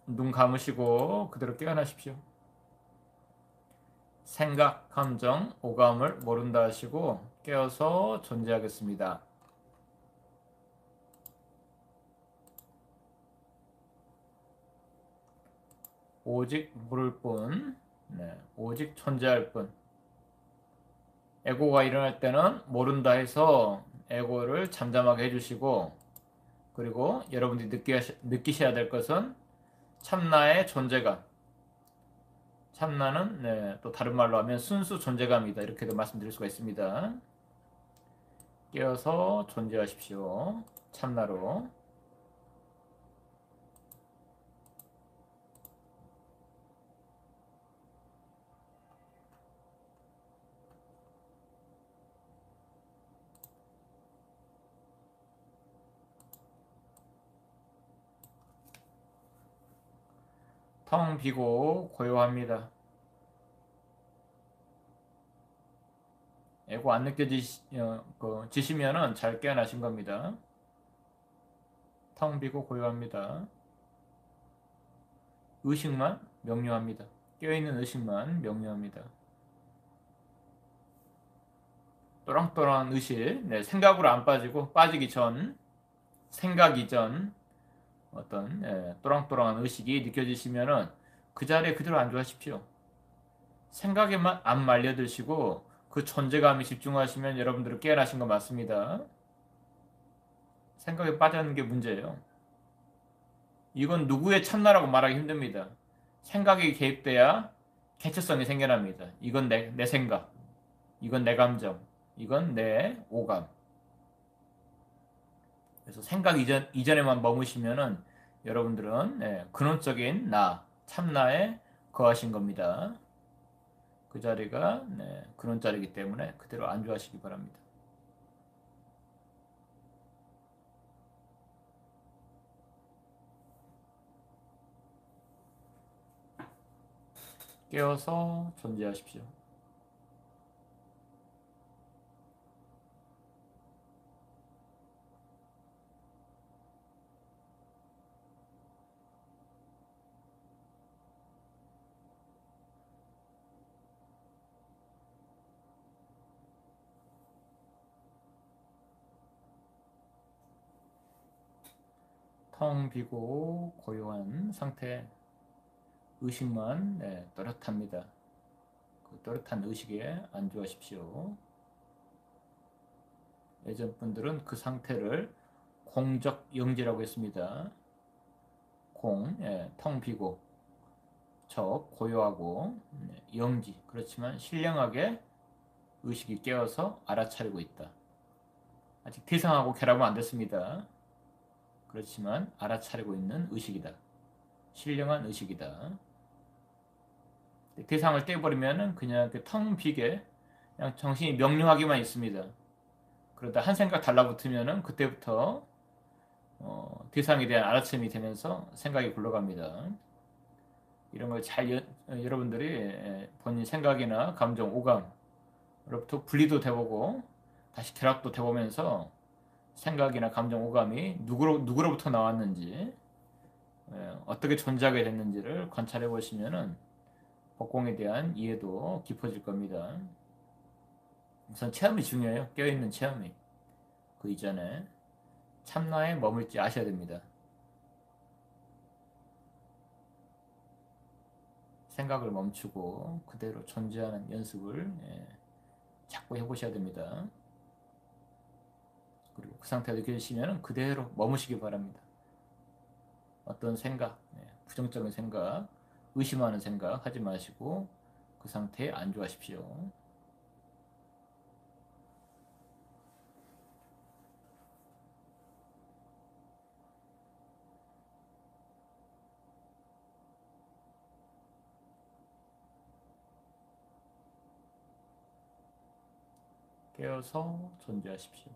눈 감으시고 그대로 깨어나십시오. 생각, 감정, 오감을 모른다 하시고 깨어서 존재하겠습니다. 오직 모를 뿐, 오직 존재할 뿐. 에고가 일어날 때는 모른다 해서 에고를 잠잠하게 해주시고, 그리고 여러분들이 느끼셔야 될 것은 참나의 존재감. 참나는 또 다른 말로 하면 순수 존재감이다. 이렇게도 말씀드릴 수가 있습니다. 깨어서 존재하십시오. 참나로. 텅 비고 고요합니다. 에고 안 느껴지시면은 잘 깨어나신 겁니다. 텅 비고 고요합니다. 의식만 명료합니다. 깨어있는 의식만 명료합니다. 또랑또랑한 의식, 생각으로 안 빠지고 빠지기 전, 생각 이전 어떤 또랑또랑한 의식이 느껴지시면은 그 자리에 그대로 안주하십시오. 생각에만 안 말려드시고 그 존재감에 집중하시면 여러분들은 깨어나신 거 맞습니다. 생각에 빠져있는 게 문제예요. 이건 누구의 참나라고 말하기 힘듭니다. 생각이 개입돼야 개체성이 생겨납니다. 이건 내 생각, 이건 내 감정, 이건 내 오감. 그래서 생각 이전에만 머무시면은 여러분들은 근원적인 나, 참나에 거하신 겁니다. 그 자리가 근원 자리이기 때문에 그대로 안주하시기 바랍니다. 깨어서 존재하십시오. 텅 비고 고요한 상태, 의식만 또렷합니다. 그 또렷한 의식에 안주하십시오. 예전 분들은 그 상태를 공적 영지라고 했습니다. 텅 비고, 적, 고요하고, 영지. 그렇지만 신령하게 의식이 깨어서 알아차리고 있다. 아직 대상하고 결합은 안 됐습니다. 그렇지만 알아차리고 있는 의식이다. 신령한 의식이다. 대상을 떼버리면 그냥 텅 비게 그냥 정신이 명료하게만 있습니다. 그러다 한 생각 달라붙으면 그때부터 대상에 대한 알아차림이 되면서 생각이 굴러갑니다. 이런 걸 잘 여러분들이 본인 생각이나 감정, 오감으로부터 분리도 돼보고 다시 결합도 돼보면서 생각이나 감정, 오감이 누구로부터 나왔는지 어떻게 존재하게 됐는지를 관찰해 보시면은 법공에 대한 이해도 깊어질 겁니다. 우선 체험이 중요해요. 깨어있는 체험이. 그 이전에 참나에 머물지 아셔야 됩니다. 생각을 멈추고 그대로 존재하는 연습을 자꾸 해보셔야 됩니다. 그리고 그 상태가 느껴지시면 그대로 머무시기 바랍니다. 어떤 생각, 부정적인 생각, 의심하는 생각 하지 마시고 그 상태에 안주하십시오. 깨어서 존재하십시오.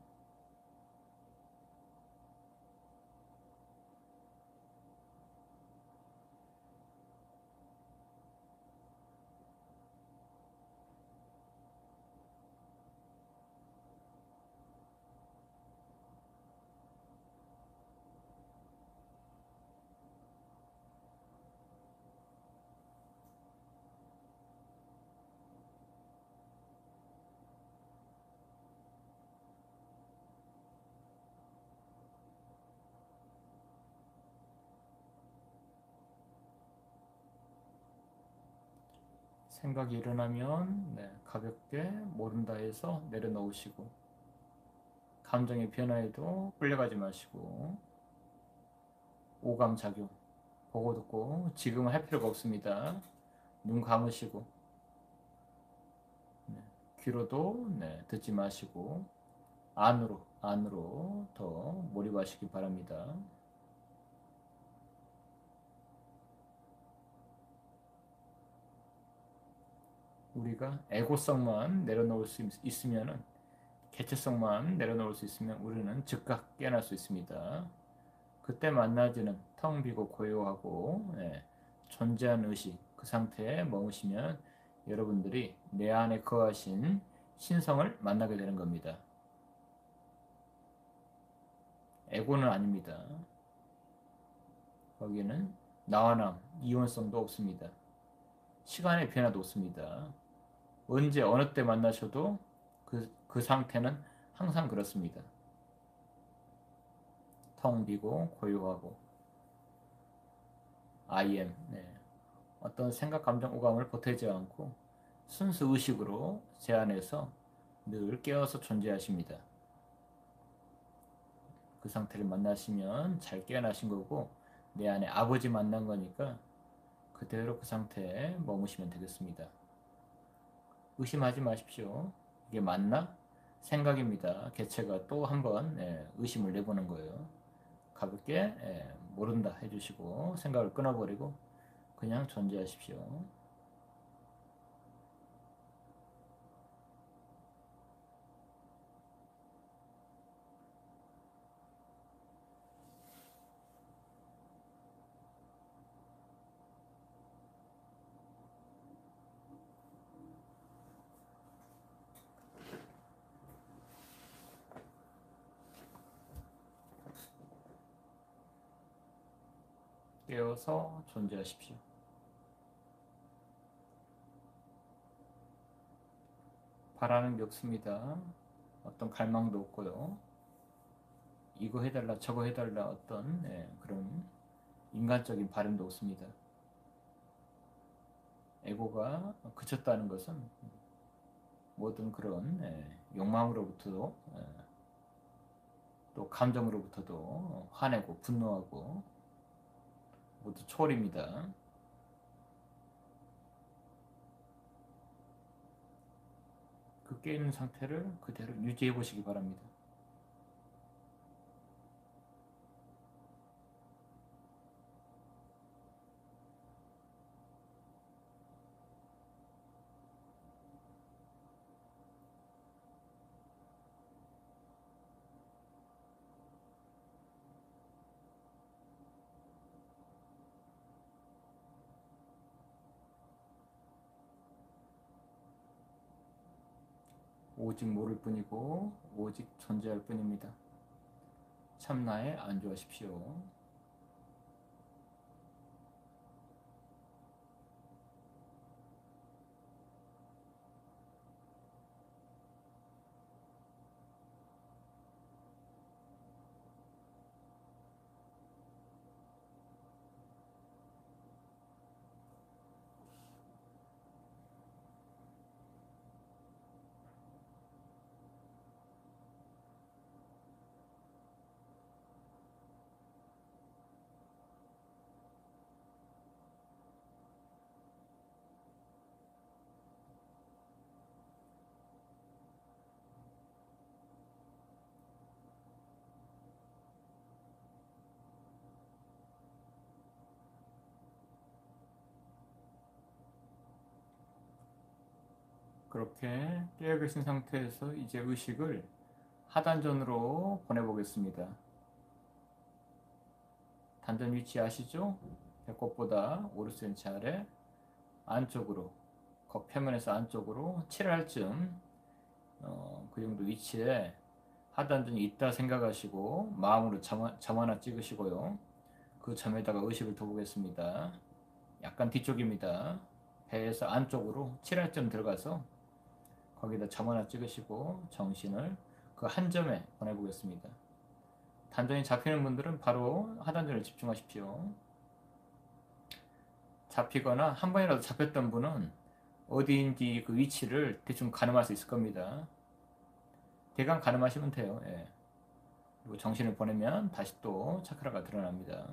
생각이 일어나면 가볍게 모른다해서 내려놓으시고, 감정의 변화에도 끌려가지 마시고, 오감작용 보고 듣고 지금은 할 필요가 없습니다. 눈 감으시고, 귀로도 듣지 마시고 안으로 더 몰입하시기 바랍니다. 우리가 에고성만 내려놓을 수 있으면은, 개체성만 내려놓을 수 있으면 우리는 즉각 깨어날 수 있습니다. 그때 만나지는 텅 비고 고요하고 존재한 의식, 그 상태에 머무시면 여러분들이 내 안에 거하신 신성을 만나게 되는 겁니다. 에고는 아닙니다. 거기는 나와 남, 이원성도 없습니다. 시간의 변화도 없습니다. 언제 어느 때 만나셔도 그 상태는 항상 그렇습니다. 텅 비고 고요하고 I am, 어떤 생각, 감정, 오감을 보태지 않고 순수 의식으로 제 안에서 늘 깨어서 존재하십니다. 그 상태를 만나시면 잘 깨어나신 거고, 내 안에 아버지 만난 거니까 그대로 그 상태에 머무시면 되겠습니다. 의심하지 마십시오. 이게 맞나? 생각입니다. 개체가 또 한번 의심을 내보는 거예요. 가볍게 모른다 해주시고 생각을 끊어버리고 그냥 존재하십시오. 깨어서 존재하십시오. 바라는 게 없습니다. 어떤 갈망도 없고요. 이거 해달라 저거 해달라 어떤 그런 인간적인 바람도 없습니다. 에고가 그쳤다는 것은 모든 그런 욕망으로부터도 또 감정으로부터도 화내고 분노하고 모두 초월입니다. 그 깨있는 상태를 그대로 유지해 보시기 바랍니다. 오직 모를 뿐이고 오직 존재할 뿐입니다. 참나에 안주하십시오. 그렇게 깨어계신 상태에서 이제 의식을 하단전으로 보내보겠습니다. 단전 위치 아시죠? 배꼽보다 5cm 아래 안쪽으로, 겉표면에서 안쪽으로 7알쯤 그 정도 위치에 하단전이 있다 생각하시고 마음으로 점 하나 찍으시고요. 그 점에다가 의식을 둬보겠습니다. 약간 뒤쪽입니다. 배에서 안쪽으로 7알쯤 들어가서 거기다 점 하나 찍으시고 정신을 그 한 점에 보내보겠습니다. 단전이 잡히는 분들은 바로 하단전을 집중하십시오. 잡히거나 한 번이라도 잡혔던 분은 어디인지 그 위치를 대충 가늠할 수 있을 겁니다. 대강 가늠하시면 돼요. 예. 그리고 정신을 보내면 다시 또 차크라가 드러납니다.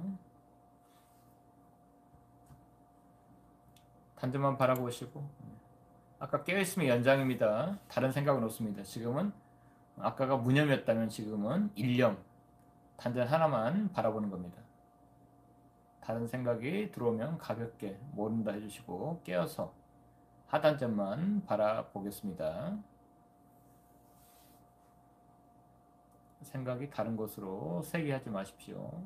단점만 바라보시고, 아까 깨어있으면 연장입니다. 다른 생각은 없습니다. 지금은 아까가 무념이었다면 지금은 일념, 단전 하나만 바라보는 겁니다. 다른 생각이 들어오면 가볍게 모른다 해주시고 깨어서 하단점만 바라보겠습니다. 생각이 다른 곳으로 세계하지 마십시오.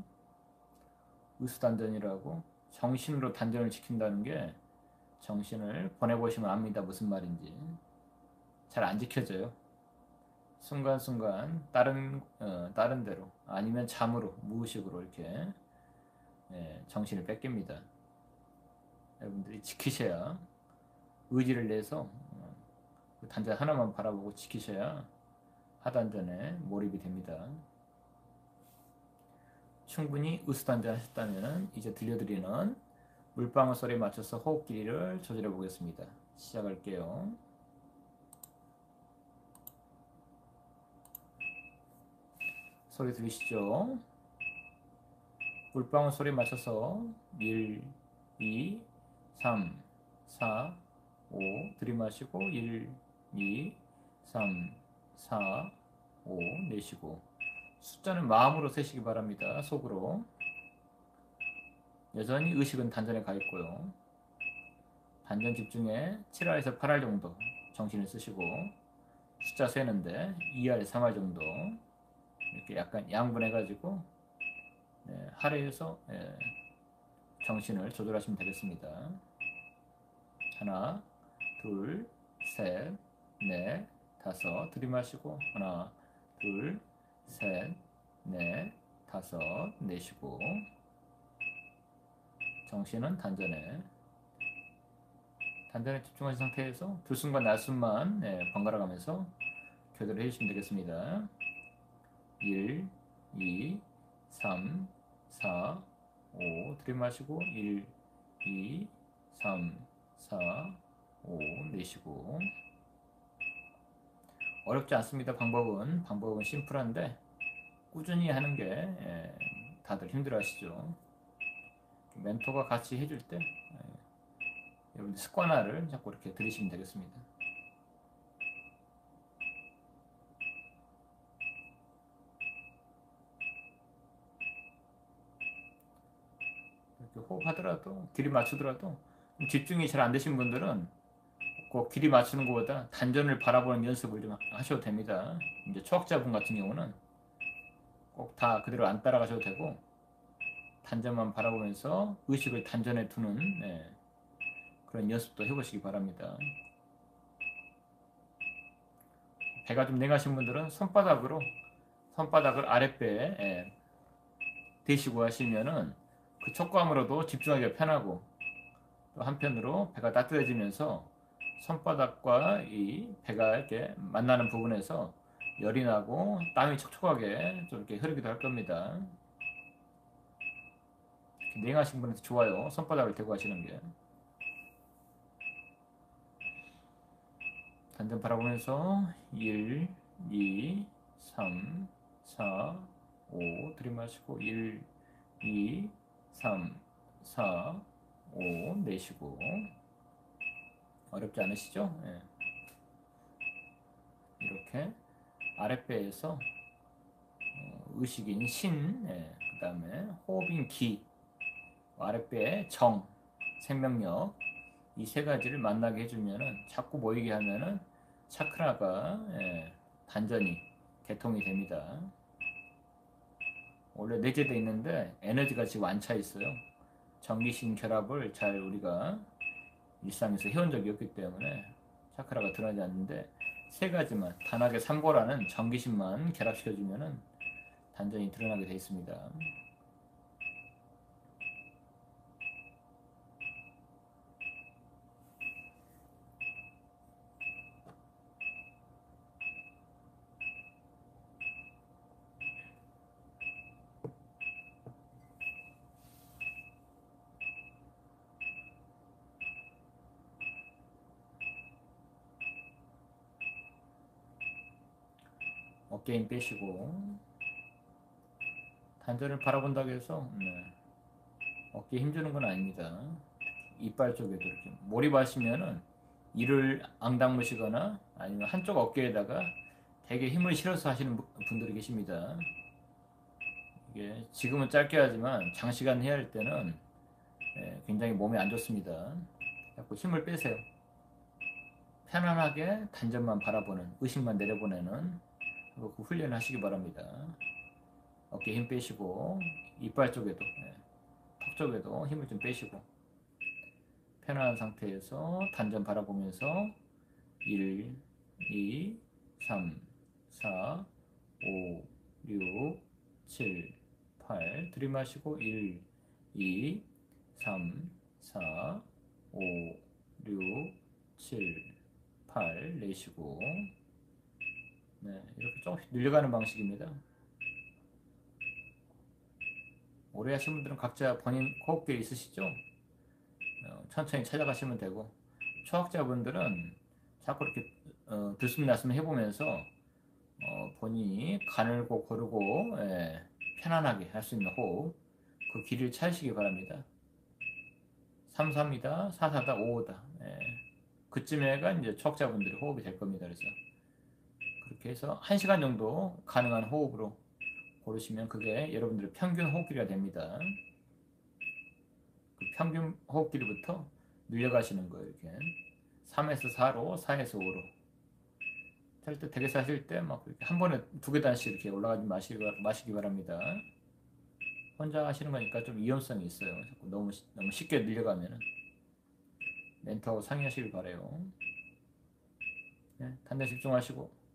의수단전이라고 정신으로 단전을 지킨다는 게 정신을 보내보시면 압니다. 무슨 말인지. 잘 안 지켜져요. 순간순간 다른 데로 아니면 잠으로 무의식으로 이렇게 정신을 뺏깁니다. 여러분들이 지키셔야 의지를 내서 그 단전 하나만 바라보고 지키셔야 하단전에 몰입이 됩니다. 충분히 의수단전 하셨다면 이제 들려드리는 물방울 소리에 맞춰서 호흡 길이를 조절해 보겠습니다. 시작할게요. 소리 들리시죠? 물방울 소리에 맞춰서 1, 2, 3, 4, 5 들이마시고 1, 2, 3, 4, 5 내쉬고 숫자는 마음으로 세시기 바랍니다. 속으로. 여전히 의식은 단전에 가 있고요. 단전 집중에 7알에서 8알 정도 정신을 쓰시고 숫자 세는데 2알, 3알 정도 이렇게 약간 양분해가지고 하루에서 정신을 조절하시면 되겠습니다. 하나, 둘, 셋, 넷, 다섯 들이마시고 하나, 둘, 셋, 넷, 다섯 내쉬고 정신은 단전에 집중하신 상태에서 들숨과 날숨만 번갈아 가면서 교대를 해주시면 되겠습니다. 1, 2, 3, 4, 5 들이마시고 1, 2, 3, 4, 5 내쉬고 어렵지 않습니다. 방법은 심플한데 꾸준히 하는 게 다들 힘들어 하시죠. 멘토가 같이 해줄 때 여러분들 습관화를 자꾸 이렇게 들으시면 되겠습니다. 이렇게 호흡하더라도 길이 맞추더라도 집중이 잘 안 되신 분들은 꼭 길이 맞추는 것보다 단전을 바라보는 연습을 좀 하셔도 됩니다. 이제 초학자분 같은 경우는 꼭 다 그대로 안 따라가셔도 되고 단전만 바라보면서 의식을 단전에 두는 그런 연습도 해보시기 바랍니다. 배가 좀 냉하신 분들은 손바닥을 아랫배에 대시고 하시면은 그 촉감으로도 집중하기가 편하고 또 한편으로 배가 따뜻해지면서 손바닥과 이 배가 이렇게 만나는 부분에서 열이 나고 땀이 촉촉하게 좀 이렇게 흐르기도 할 겁니다. 냉하신 분한테 좋아요. 손바닥을 대고 하시는 게. 단전 바라보면서 1, 2, 3, 4, 5 들이마시고 1, 2, 3, 4, 5 내쉬고 어렵지 않으시죠? 이렇게 아랫배에서 의식인 신, 그 다음에 호흡인 기, 아랫배의 정, 생명력 이 세 가지를 만나게 해주면은 자꾸 모이게 하면은 차크라가 단전이 개통이 됩니다. 원래 내재되어 있는데 에너지가 지금 안 차 있어요. 정기신 결합을 잘 우리가 일상에서 해온 적이 없기 때문에 차크라가 드러나지 않는데 세 가지만 단하게 삼고라는 정기신만 결합시켜주면은 단전이 드러나게 되어 있습니다. 어깨 힘 빼시고 단전을 바라본다고 해서 어깨에 힘주는 건 아닙니다. 이빨 쪽에도 이렇게 몰입하시면은 이를 앙당무시거나 아니면 한쪽 어깨에다가 되게 힘을 실어서 하시는 분들이 계십니다. 이게 지금은 짧게 하지만 장시간 해야 할 때는 굉장히 몸에 안 좋습니다. 자꾸 힘을 빼세요. 편안하게 단전만 바라보는, 의식만 내려보내는 그 훈련을 하시기 바랍니다. 어깨 힘 빼시고 이빨 쪽에도 턱 쪽에도 힘을 좀 빼시고 편안한 상태에서 단전 바라보면서 1, 2, 3, 4, 5, 6, 7, 8 들이마시고 1, 2, 3, 4, 5, 6, 7, 8 내쉬고 이렇게 조금씩 늘려가는 방식입니다. 오래 하신 분들은 각자 본인 호흡기 있으시죠? 천천히 찾아가시면 되고 초학자분들은 자꾸 이렇게 들숨날숨 해보면서 본인이 가늘고 고르고 편안하게 할 수 있는 호흡 그 길을 찾으시기 바랍니다. 3, 4이다, 4, 4다, 5다 그쯤에가 이제 초학자분들의 호흡이 될 겁니다. 그래서 그렇게 해서 1시간 정도 가능한 호흡으로 고르시면 그게 여러분들의 평균 호흡길이가 됩니다. 그 평균 호흡길부터 늘려가시는 거예요. 이렇게 3에서 4로, 4에서 5로. 할 때 되게 사실 때 막 한 번에 2계단씩 이렇게 올라가지 마시기 바랍니다. 혼자 하시는 거니까 좀 위험성이 있어요. 자꾸 너무 쉽게 늘려가면은 멘토하고 상의하시길 바래요. 단전 집중하시고.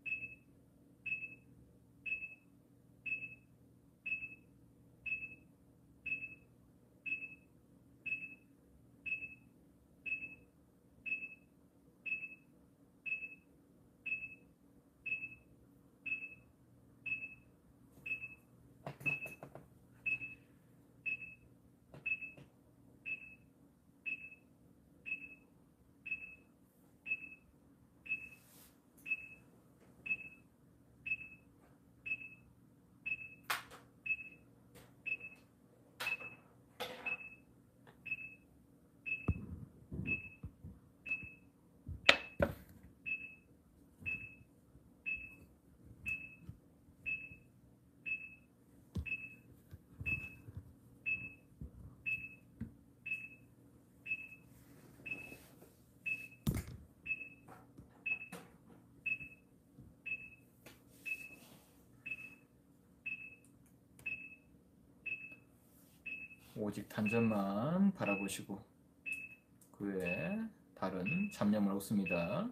오직 단전만 바라보시고 그 외에 다른 잡념은 없습니다.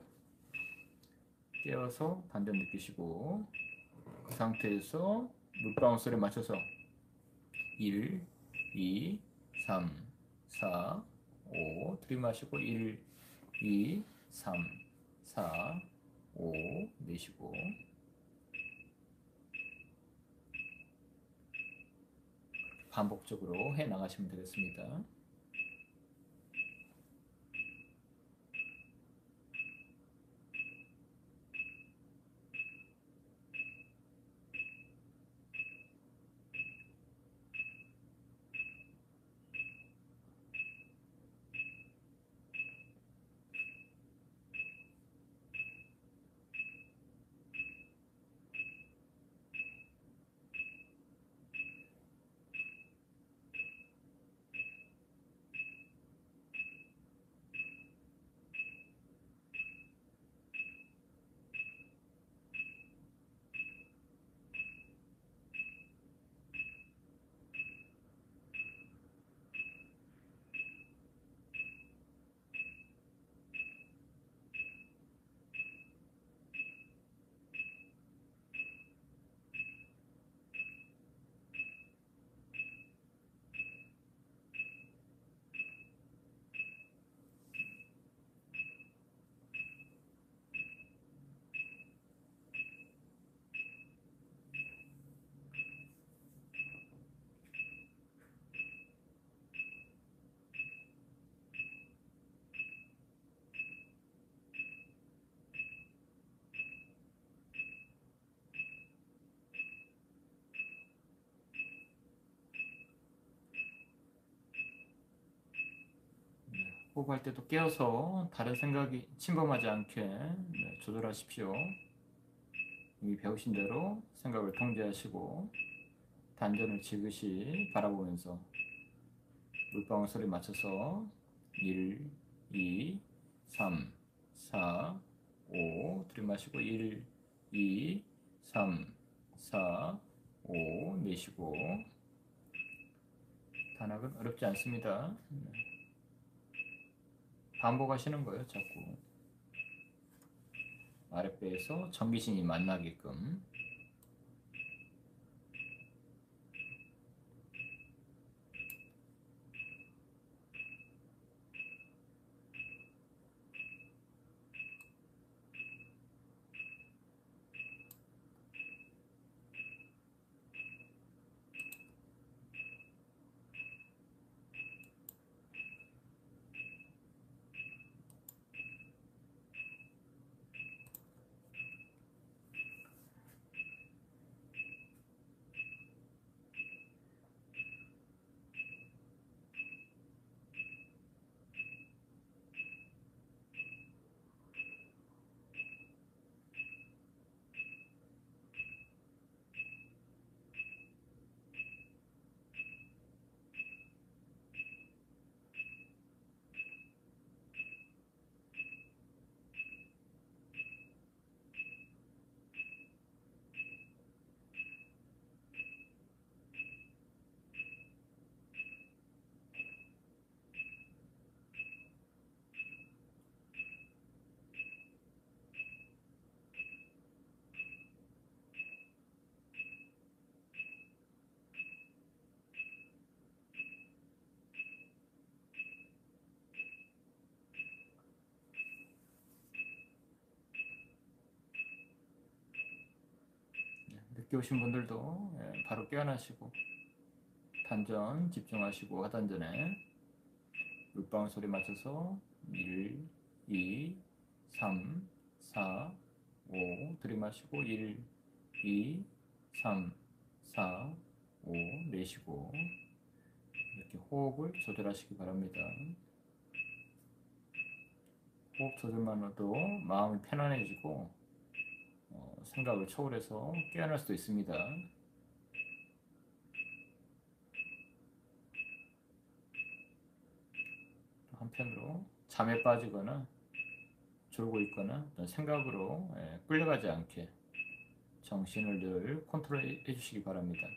깨어서 단전 느끼시고 그 상태에서 물방울 소리에 맞춰서 1, 2, 3, 4, 5 들이마시고 1, 2, 3, 4, 5 내쉬고 반복적으로 해 나가시면 되겠습니다. 호흡할 때도 깨어서 다른 생각이 침범하지 않게 조절하십시오. 이미 배우신 대로 생각을 통제하시고 단전을 지그시 바라보면서 물방울 소리 맞춰서 1, 2, 3, 4, 5 들이마시고 1, 2, 3, 4, 5 내쉬고. 단학은 어렵지 않습니다. 반복하시는 거예요. 자꾸 아랫배에서 전기신이 만나게끔. 늦게 오신 분들도 바로 깨어나시고 단전 집중하시고 하단전에 물방울 소리 맞춰서 1, 2, 3, 4, 5 들이마시고 1, 2, 3, 4, 5 내쉬고. 이렇게 호흡을 조절하시기 바랍니다. 호흡 조절만으로도 마음이 편안해지고 생각을 초월해서 깨어날 수도 있습니다. 한편으로 잠에 빠지거나 졸고 있거나 어떤 생각으로 끌려가지 않게 정신을 늘 컨트롤 해주시기 바랍니다.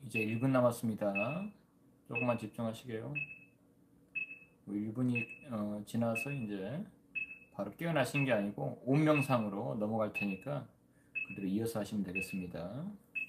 이제 1분 남았습니다. 조금만 집중하시게요. 1분이 지나서 이제 바로 깨어나신 게 아니고 온명상으로 넘어갈 테니까 그대로 이어서 하시면 되겠습니다.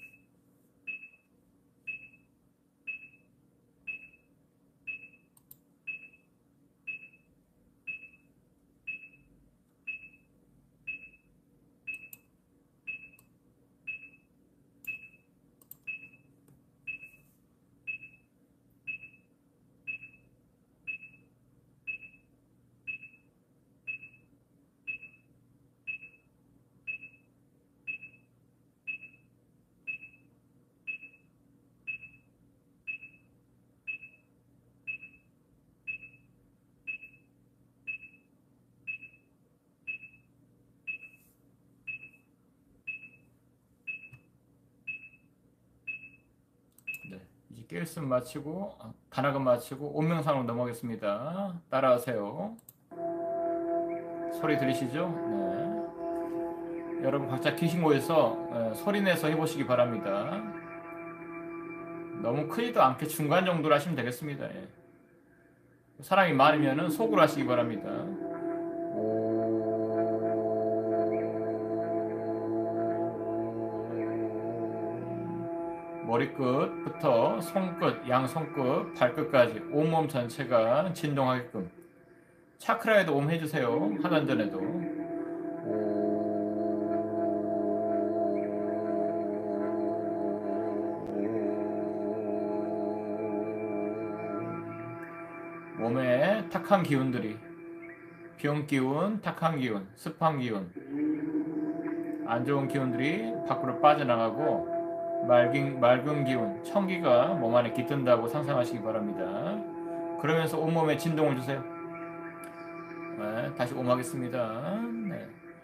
네, 이제 깨있음 마치고 단학은 마치고 온명상으로 넘어가겠습니다. 따라하세요. 소리 들리시죠? 네. 여러분 각자 계신 곳에서 소리 내서 해보시기 바랍니다. 너무 크지도 않게 중간 정도로 하시면 되겠습니다. 예. 사람이 많으면 속으로 하시기 바랍니다. 머리끝부터 손끝, 양손끝, 발끝까지 온몸 전체가 진동하게끔 차크라에도 옴 해주세요. 하단 전에도 몸에 탁한 기운들이 병 기운, 탁한 기운, 습한 기운, 안 좋은 기운들이 밖으로 빠져나가고 맑은 기운, 청기가 몸 안에 깃든다고 상상하시기 바랍니다. 그러면서 온몸에 진동을 주세요. 네, 다시 옴하겠습니다. 네.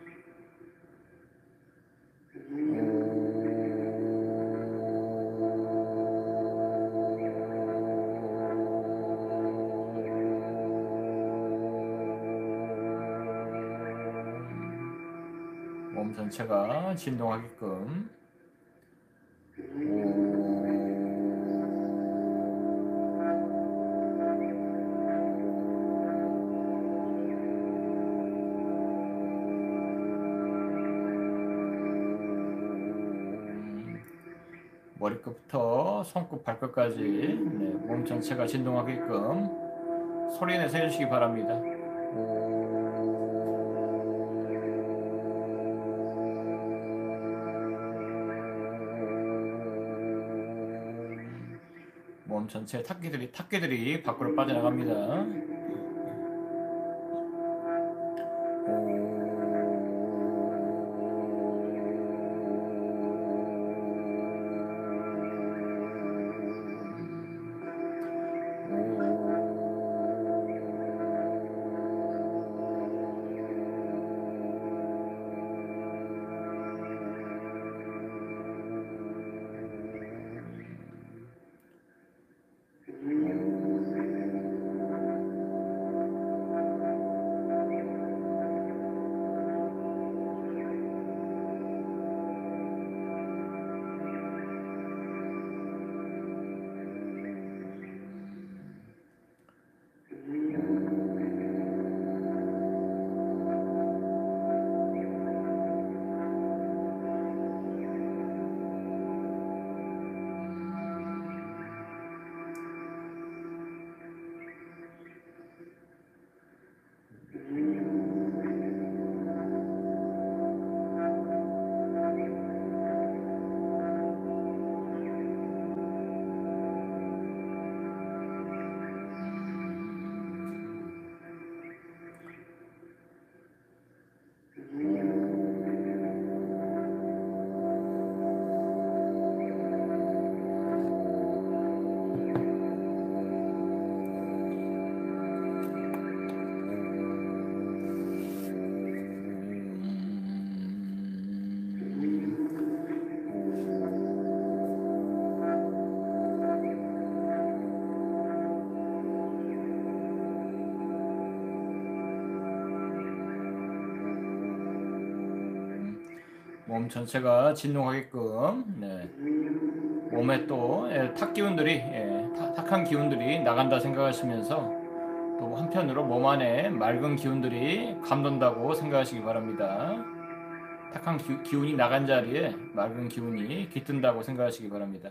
몸 전체가 진동하게끔 머리끝부터 손끝 발끝까지 네, 몸 전체가 진동하게끔 소리내서 해주시기 바랍니다. 몸 전체 탁기들이 밖으로 빠져나갑니다. 몸 전체가 진동하게끔, 네. 몸에 또 탁 기운들이, 탁한 기운들이 나간다 생각하시면서 또 한편으로 몸 안에 맑은 기운들이 감돈다고 생각하시기 바랍니다. 탁한 기운이 나간 자리에 맑은 기운이 깃든다고 생각하시기 바랍니다.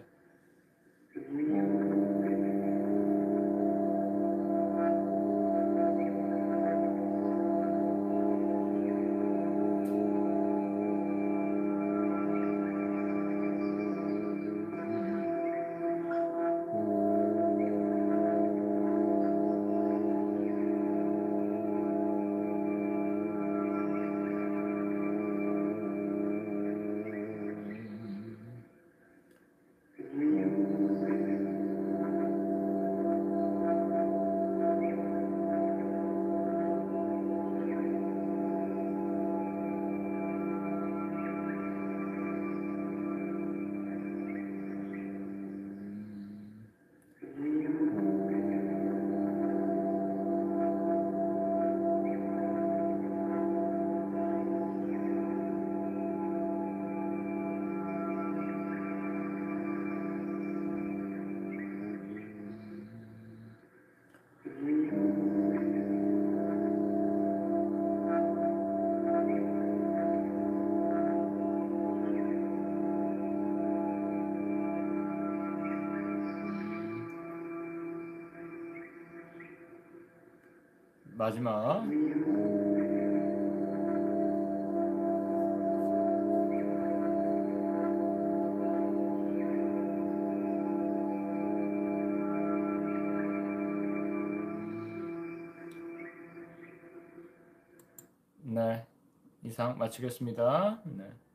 마지막. 네, 이상 마치겠습니다. 네.